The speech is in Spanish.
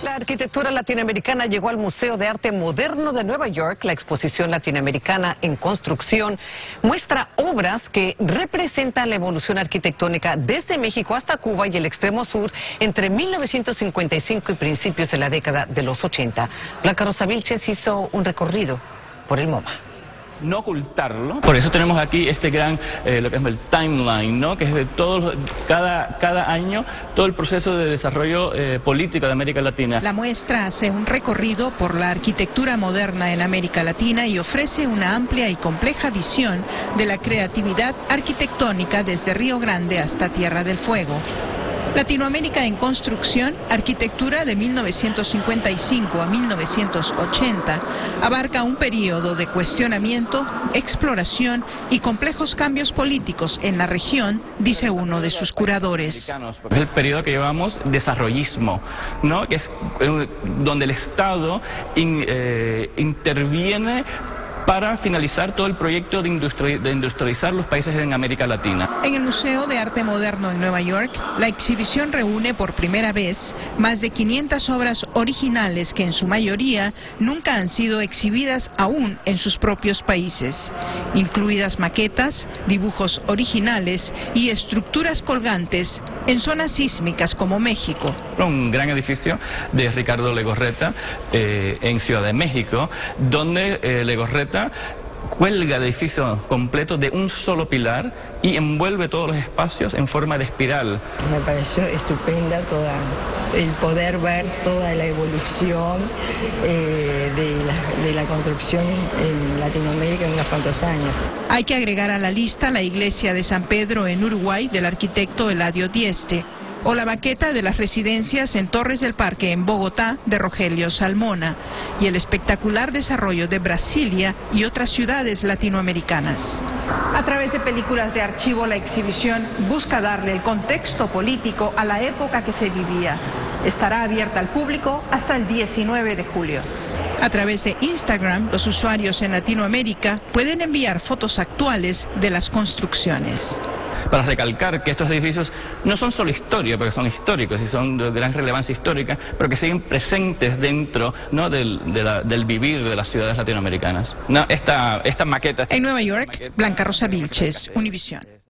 La arquitectura latinoamericana llegó al Museo de Arte Moderno de Nueva York. La exposición latinoamericana en construcción muestra obras que representan la evolución arquitectónica desde México hasta Cuba y el extremo sur entre 1955 y principios de la década de los 80. Blanca Rosa Vilches hizo un recorrido por el MoMA. No ocultarlo. Por eso tenemos aquí este gran, lo que es el timeline, ¿no? Que es de todos, cada año, todo el proceso de desarrollo político de América Latina. La muestra hace un recorrido por la arquitectura moderna en América Latina y ofrece una amplia y compleja visión de la creatividad arquitectónica desde Río Grande hasta Tierra del Fuego. Latinoamérica en construcción, arquitectura de 1955 a 1980, abarca un periodo de cuestionamiento, exploración y complejos cambios políticos en la región, dice uno de sus curadores. Es el periodo que llamamos desarrollismo, ¿no? Que es donde el Estado interviene para finalizar todo el proyecto de industrializar los países en América Latina. En el Museo de Arte Moderno en Nueva York, la exhibición reúne por primera vez más de 500 obras originales que en su mayoría nunca han sido exhibidas aún en sus propios países, incluidas maquetas, dibujos originales y estructuras colgantes en zonas sísmicas como México. Un gran edificio de Ricardo Legorreta en Ciudad de México, donde Legorreta cuelga el edificio completo de un solo pilar y envuelve todos los espacios en forma de espiral. Me pareció estupenda el poder ver toda la evolución de la construcción en Latinoamérica en unos cuantos años. Hay que agregar a la lista la iglesia de San Pedro en Uruguay del arquitecto Eladio Dieste, o la maqueta de las residencias en Torres del Parque en Bogotá de Rogelio Salmona, y el espectacular desarrollo de Brasilia y otras ciudades latinoamericanas. A través de películas de archivo, la exhibición busca darle el contexto político a la época que se vivía. Estará abierta al público hasta el 19 de julio. A través de Instagram, los usuarios en Latinoamérica pueden enviar fotos actuales de las construcciones. Para recalcar que estos edificios no son solo historia, porque son históricos y son de gran relevancia histórica, pero que siguen presentes dentro, ¿no? del vivir de las ciudades latinoamericanas. No, esta maqueta... En Nueva York, Blanca Rosa Vilches, Univisión.